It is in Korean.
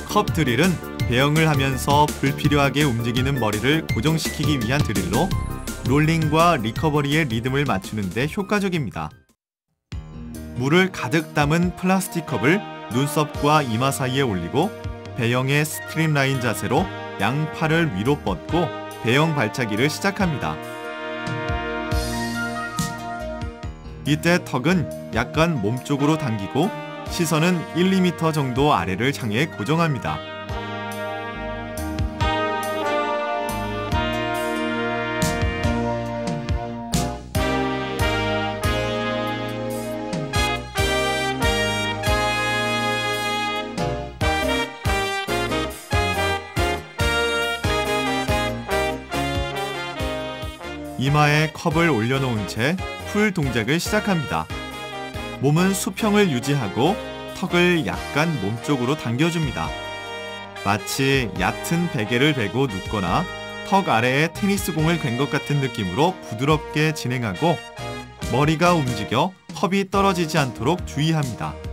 컵 드릴은 배영을 하면서 불필요하게 움직이는 머리를 고정시키기 위한 드릴로 롤링과 리커버리의 리듬을 맞추는 데 효과적입니다. 물을 가득 담은 플라스틱 컵을 눈썹과 이마 사이에 올리고 배영의 스트림라인 자세로 양팔을 위로 뻗고 배영 발차기를 시작합니다. 이때 턱은 약간 몸쪽으로 당기고 시선은 1, 2m 정도 아래를 향해 고정합니다. 이마에 컵을 올려놓은 채 풀 동작을 시작합니다. 몸은 수평을 유지하고 턱을 약간 몸쪽으로 당겨줍니다. 마치 얕은 베개를 베고 눕거나 턱 아래에 테니스공을 괸 것 같은 느낌으로 부드럽게 진행하고 머리가 움직여 컵이 떨어지지 않도록 주의합니다.